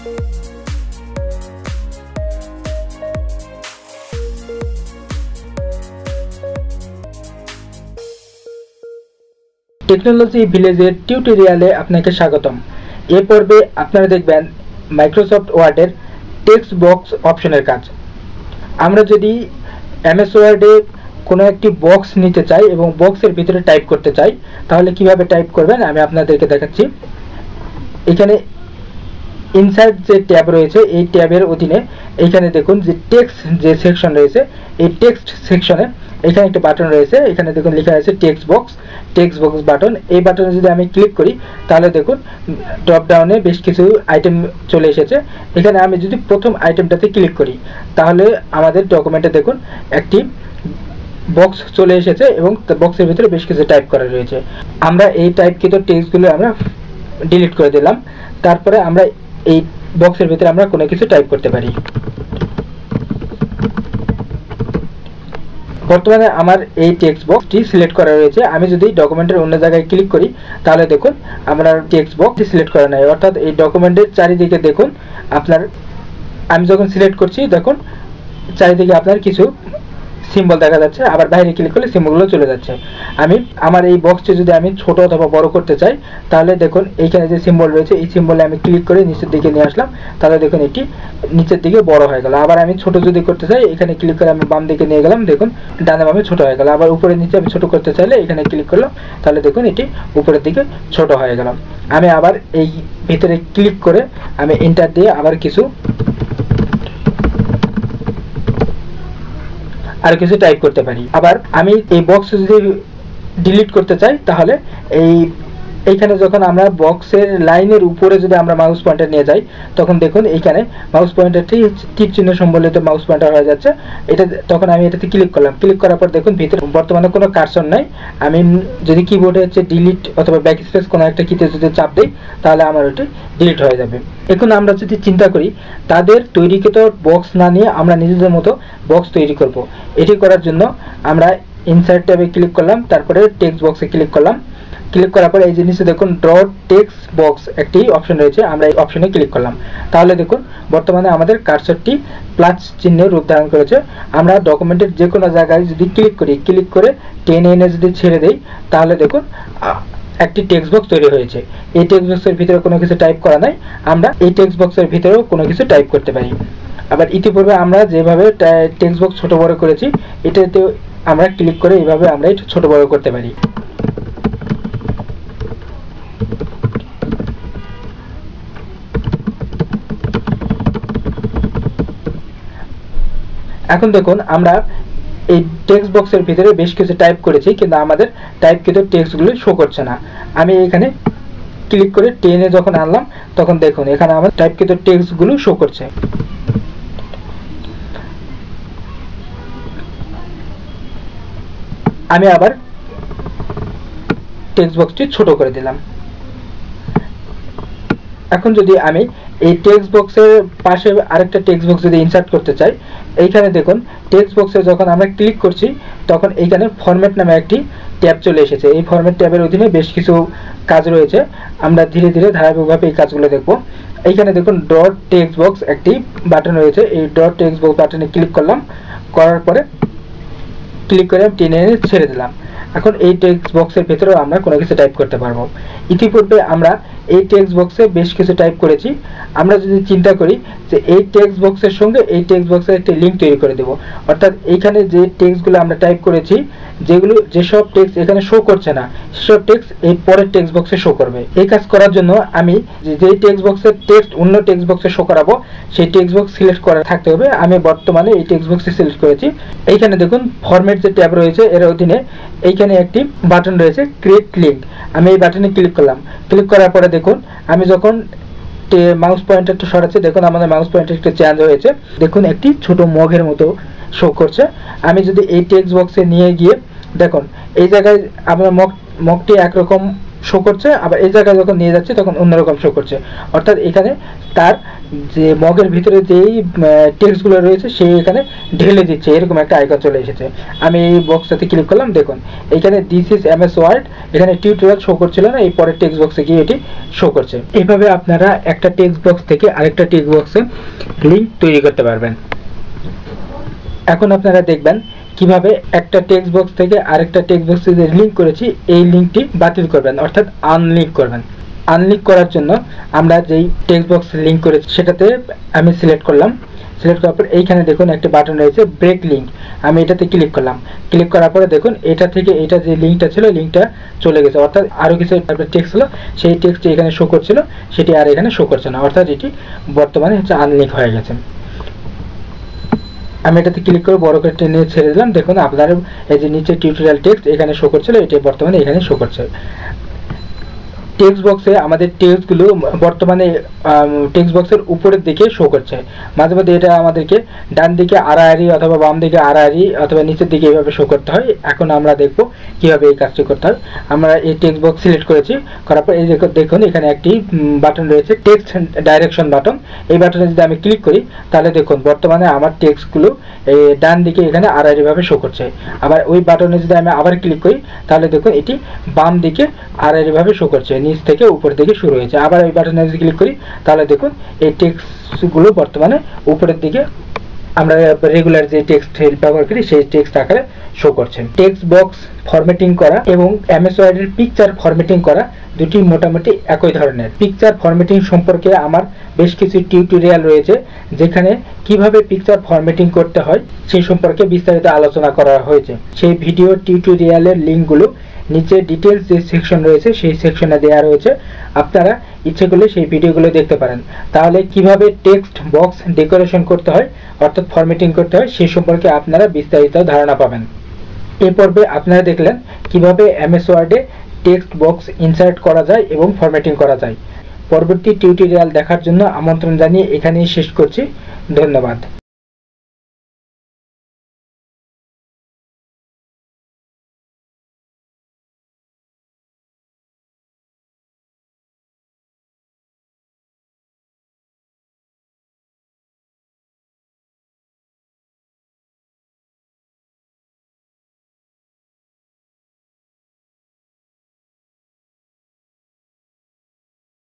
Technology ভিলেজের টিউটোরিয়ালে আপনাকে স্বাগতম। এই পর্বে আপনারা দেখবেন মাইক্রোসফট ওয়ার্ডের টেক্সট বক্স অপশনের কাজ। আমরা যদি এমএস ওয়ার্ডে কোনো একটি বক্স নিতে চাই এবং বক্সের ভিতরে টাইপ করতে চাই, তাহলে কিভাবে টাইপ করবেন আমি আপনাদেরকে দেখাচ্ছি। এখানে ইনসার্ট যে ট্যাব রয়েছে, এই ট্যাবের অধীনে এইখানে দেখুন যে টেক্সট যে সেকশন রয়েছে, এই টেক্সট সেকশনে এখানে একটা বাটন রয়েছে। এখানে দেখুন লেখা আছে টেক্সট বক্স বাটন। এই বাটনে যদি আমি ক্লিক করি তাহলে দেখুন ড্রপ ডাউনে বেশ কিছু আইটেম চলে এসেছে। এখানে আমি যদি প্রথম আইটেমটাতে ক্লিক করি তাহলে আমাদের ডকুমেন্টে দেখুন একটি বক্স চলে এসেছে এবং বক্সের ভিতরে বেশ কিছু টাইপ করা রয়েছে। আমরা এই টাইপকৃত টেক্সটগুলো আমরা ডিলিট করে দিলাম। তারপরে আমরা এই বক্সের ভিতরে আমরা কোনো কিছু টাইপ করতে পারি। বর্তমানে আমার এই টেক্সট বক্সটি সিলেক্ট করা রয়েছে। আমি যদি ডকুমেন্টের অন্য জায়গায় ক্লিক করি তাহলে দেখুন আমার টেক্সট বক্সটি সিলেক্ট করা নাই, অর্থাৎ এই ডকুমেন্টের চারিদিকে দেখুন আপনার, আমি যখন সিলেক্ট করছি দেখুন চারিদিকে আপনার কিছু সিম্বল দেখা যাচ্ছে, আবার বাইরে ক্লিক করলে সিম্বলগুলো চলে যাচ্ছে। আমি আমার এই বক্সটি যদি আমি ছোট অথবা বড় করতে চাই তাহলে দেখুন এইখানে যে সিম্বল রয়েছে এই সিম্বলে আমি ক্লিক করে নিচের দিকে নিয়ে আসলাম, তাহলে দেখুন এটি নিচের দিকে বড় হয়ে গেল। আবার আমি ছোট যদি করতে চাই এখানে ক্লিক করে আমি বাম দিকে নিয়ে গেলাম, দেখুন ডানে বামে ছোট হয়ে গেল। আবার উপরে নিচে আমি ছোট করতে চাইলে এখানে ক্লিক করলাম, তাহলে দেখুন এটি উপরের দিকে ছোট হয়ে গেল। আমি আবার এই ভিতরে ক্লিক করে আমি এন্টার দিয়ে আবার কিছু টাইপ করতে পারি। আবার আমি এই বক্স যদি ডিলিট করতে চাই তাহলে এইখানে যখন আমরা বক্সের লাইনের উপরে যদি আমরা মাউস পয়েন্টার নিয়ে যাই তখন দেখুন এইখানে মাউস পয়েন্টারটি টিপ চিহ্ন সম্বলিত মাউস পয়েন্টার হয়ে যাচ্ছে। এটা তখন আমি এটাতে ক্লিক করলাম, ক্লিক করার পর দেখুন ভিতরে বর্তমানে কোনো কার্সর নাই। আমি যদি কিবোর্ডে ডিলিট অথবা ব্যাক স্পেস কোনো একটা কিতে যদি চাপ দিই তাহলে আমার ওটি ডিলিট হয়ে যাবে। এখন আমরা যদি চিন্তা করি তাদের তৈরিকৃত বক্স না নিয়ে আমরা নিজেদের মতো বক্স তৈরি করব, এটি করার জন্য আমরা ইনসার্ট ট্যাবে ক্লিক করলাম, তারপরে টেক্সট বক্সে ক্লিক করলাম। ক্লিক করার পরে এই জিনিসে দেখুন ড্র টেক্সট বক্স একটি অপশন রয়েছে, আমরা এই অপশনে ক্লিক করলাম। তাহলে দেখুন বর্তমানে আমাদের কার্সরটি প্লাস চিহ্নের রূপ ধারণ করেছে। আমরা ডকুমেন্টের যে কোনো জায়গায় যদি ক্লিক করি, ক্লিক করে টেনে এনে যদি ছেড়ে দেই তাহলে দেখুন একটি টেক্সট বক্স তৈরি হয়েছে। এই টেক্সট বক্সের ভিতরে কোনো কিছু টাইপ করা নাই, আমরা এই টেক্সট বক্সের ভিতরেও কোনো কিছু টাইপ করতে পারি। আবার ইতিপূর্বে আমরা যেভাবে টেক্সট বক্স ছোট বড় করেছি এটাতে আমরা ক্লিক করে এইভাবে আমরা একটু ছোট বড় করতে পারি। এখন দেখুন আমরা এই টেক্সট বক্সের ভিতরে বেশ কিছু টাইপ করেছি, কিন্তু আমাদের টাইপকৃত টেক্সটগুলো শো করছে না। আমি এখানে ক্লিক করে টেনে যখন আনলাম তখন দেখুন এখানে আমার টাইপকৃত টেক্সটগুলো শো করছে। আমি আবার টেক্সট বক্সটি ছোট করে দিলাম। এখন যদি আমি এই টেক্সট বক্সের পাশে আরেকটা টেক্সট বক্স যদি ইনসার্ট করতে চাই, এইখানে দেখুন টেক্সট বক্সে যখন আমরা ক্লিক করছি তখন এইখানে ফরম্যাট নামে একটি ট্যাব চলে এসেছে। এই ফরম্যাট ট্যাবের অধীনে বেশ কিছু কাজ রয়েছে, আমরা ধীরে ধীরে ধারাবাহিকভাবে এই কাজগুলো দেখব। এইখানে দেখুন ডট টেক্সট বক্স একটি বাটন রয়েছে, এই ডট টেক্সট বক্স বাটনে ক্লিক করলাম, করার পরে ক্লিক করে টেনে এনে ছেড়ে দিলাম। এখন এই টেক্সট বক্সের ভেতরেও আমরা কোনো কিছু টাইপ করতে পারবো। ইতিপূর্বে আমরা এই টেক্সট বক্সে বেশ কিছু টাইপ করেছি। আমরা যদি চিন্তা করি যে এই টেক্সট বক্সের সঙ্গে এই টেক্সট বক্সের একটি লিঙ্ক তৈরি করে দেব, অর্থাৎ এইখানে যে টেক্সটগুলো আমরা টাইপ করেছি যেসব টেক্সট এখানে শো করছে না সেসব টেক্সট এই পরের টেক্সট বক্সে শো করবে। এই কাজ করার জন্য আমি যে টেক্সট বক্সের টেক্সট অন্য টেক্সট বক্সে শো করাবো সেই টেক্সট বক্স সিলেক্ট করা থাকতে হবে। আমি বর্তমানে এই টেক্সট বক্সে সিলেক্ট করেছি। এইখানে দেখুন ফরম্যাট যে ট্যাব রয়েছে এর অধীনে এইখানে একটি বাটন রয়েছে ক্রিয়েট লিঙ্ক। আমি এই বাটনে ক্লিক করলাম, ক্লিক করার পরে দেখুন আমি যখন মাউস পয়েন্টারটা সরাচ্ছি দেখুন আমাদের মাউস পয়েন্টার একটু চেঞ্জ হয়েছে, দেখুন একটি ছোট মগের মতো শো করছে। আমি যদি এই টেক্সট বক্সে নিয়ে গিয়ে দেখুন এই জায়গায় আমরা মগটি একরকম শো করছে, আবার এই জায়গায় যখন নিয়ে যাচ্ছে তখন অন্যরকম শো করছে। অর্থাৎ এখানে তার যে মগের ভিতরে যেই টেক্সটগুলো রয়েছে সেই এখানে ঢেলে দিচ্ছে, এরকম একটা আইকন চলে এসেছে। আমি এই বক্সটাতে ক্লিক করলাম, দেখুন এখানে দিস ইজ এমএস ওয়ার্ড, এখানে টিউটোরিয়াল শো করছিল না, এই পরের টেক্সট বক্সে গিয়ে এটি শো করছে। এইভাবে আপনারা একটা টেক্সট বক্স থেকে আরেকটা টেক্সট বক্সে লিঙ্ক তৈরি করতে পারবেন। এখন আপনারা দেখবেন কিভাবে একটা টেক্সট বক্স থেকে আরেকটা টেক্সট বক্সে যে লিঙ্ক করেছি এই লিঙ্কটি বাতিল করবেন, অর্থাৎ আনলিঙ্ক করবেন। আনলিঙ্ক করার জন্য আমরা যেই টেক্সট বক্স লিঙ্ক করেছি সেটাতে আমি সিলেক্ট করলাম। সিলেক্ট করার পর এইখানে দেখুন একটি বাটন রয়েছে ব্রেক লিঙ্ক, আমি এটাতে ক্লিক করলাম। ক্লিক করার পরে দেখুন এটা থেকে এটা যে লিঙ্কটা ছিল লিঙ্কটা চলে গেছে, অর্থাৎ আরও কিছু টেক্সট ছিল সেই টেক্সটটি এখানে শো করছিল সেটি আর এখানে শো করছে না, অর্থাৎ এটি বর্তমানে হচ্ছে আনলিঙ্ক হয়ে গেছে। আমি এটাতে ক্লিক করে বড় করে টেনে ছেড়ে দিলাম, দেখুন আপনার এই যে নিচে টিউটোরিয়াল টেক্সট এখানে শো করছিল এটি বর্তমানে এখানে শো করছে। টেক্সট বক্সে আমাদের টেক্সটগুলো বর্তমানে টেক্সট বক্সের উপরের দিকে শো করছে। মাঝে মধ্যে এটা আমাদেরকে ডান দিকে আড়াআড়ি অথবা বাম দিকে আড়াআড়ি অথবা নিচের দিকে এইভাবে শো করতে হয়। এখন আমরা দেখব কিভাবে এই কাজটি করতে হয়। আমরা এই টেক্সট বক্স সিলেক্ট করেছি, করার পর এই দেখুন এখানে একটি বাটন রয়েছে টেক্সট ডাইরেকশন বাটন। এই বাটনে যদি আমি ক্লিক করি তাহলে দেখুন বর্তমানে আমার টেক্সটগুলো এই ডান দিকে এখানে আড়াআড়িভাবে শো করছে। আবার ওই বাটনে যদি আমি আবার ক্লিক করি তাহলে দেখুন এটি বাম দিকে আড়াআড়িভাবে শো করছে, নিচ থেকে উপর দিকে শুরু হয়েছে। আবার এই বাটনে যদি ক্লিক করি তাহলে দেখুন এই টেক্সটগুলো বর্তমানে উপরের দিকে আমরা রেগুলার যে টেক্সট ব্যবহার করি সেই টেক্সট আকারে শো করছে। টেক্সট বক্স ফরম্যাটিং করা এবং এমএস ওয়ার্ডের পিকচার ফরম্যাটিং করা দুটি মোটামুটি একই ধরনের। পিকচার ফরম্যাটিং সম্পর্কে আমার বেশ কিছু টিউটোরিয়াল রয়েছে যেখানে কিভাবে পিকচার ফরম্যাটিং করতে হয় সেই সম্পর্কে বিস্তারিত আলোচনা করা হয়েছে। সেই ভিডিও টিউটোরিয়ালের লিঙ্কগুলো নিচে ডিটেলস যে সেকশন রয়েছে সেই সেকশনে দেওয়া রয়েছে, আপনারা ইচ্ছে করলে সেই ভিডিওগুলো দেখতে পারেন। তাহলে কিভাবে টেক্সট বক্স ডেকোরেশন করতে হয় অর্থাৎ ফরম্যাটিং করতে হয় সেই সম্পর্কে আপনারা বিস্তারিত ধারণা পাবেন। এই পর্বে আপনারা দেখলেন কিভাবে এমএস ওয়ার্ডে টেক্সট বক্স ইনসার্ট করা যায় এবং ফরম্যাটিং করা যায়। পরবর্তী টিউটোরিয়াল দেখার জন্য আমন্ত্রণ জানিয়ে এখানেই শেষ করছি। ধন্যবাদ।